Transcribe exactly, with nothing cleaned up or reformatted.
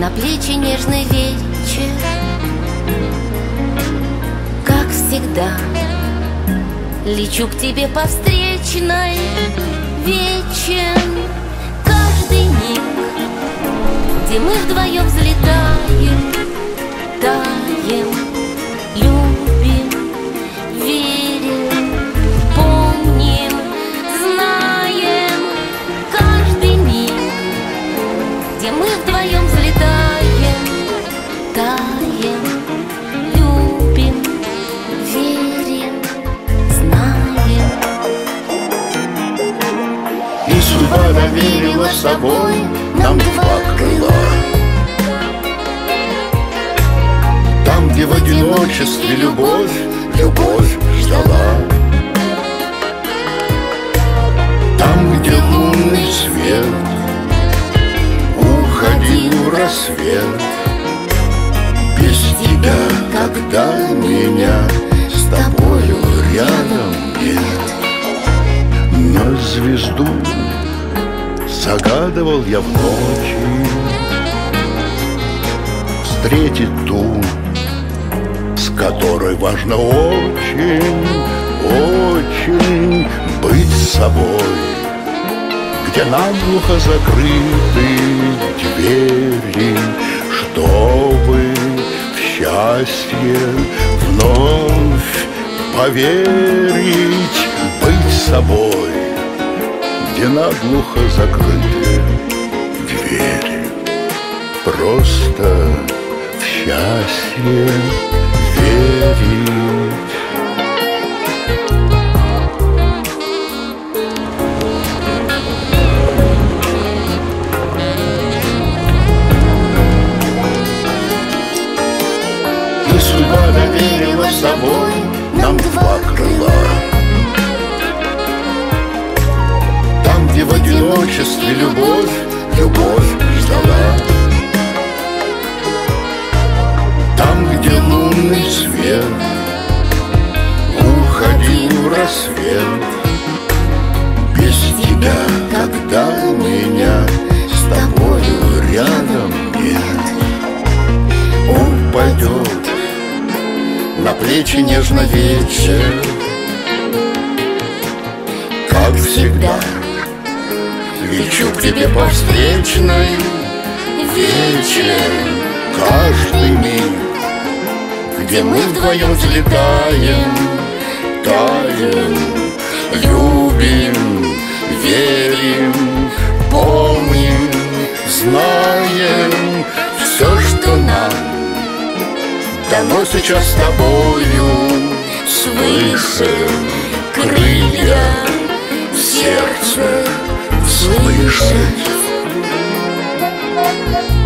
на плечи нежный вечер. Как всегда, лечу к тебе по встречной, вечен каждый миг, где мы вдвоем взлетаем, таем, любим, верим, помним, знаем. Каждый миг, где мы вдвоем взлетаем, таем, любим, верим, знаем. И судьба доверила с собой нам два крыла. Там, где в одиночестве любовь, любовь ждала. Там, где лунный свет уходил в рассвет. Без тебя, когда меня с тобою рядом нет. На звезду загадывал я в ночи встретить ту, с которой важно очень, очень быть собой. Где наглухо закрыты двери, чтобы в счастье вновь поверить, быть собой. Где наглухо закрыты двери, просто в счастье верить. И судьба доверила с собой нам два крыла. Там, где в одиночестве любовь, любовь ждала. Там, где лунный свет уходил в рассвет. Без тебя, когда меня с тобою рядом нет. Упадет на плечи нежно вечер. Как всегда, лечу к тебе по встречной, вечер каждый миг, где мы вдвоем взлетаем, таем, любим, верим, помним, знаем. Все, что нам дано сейчас с тобою, свыше крылья, сердце слышать.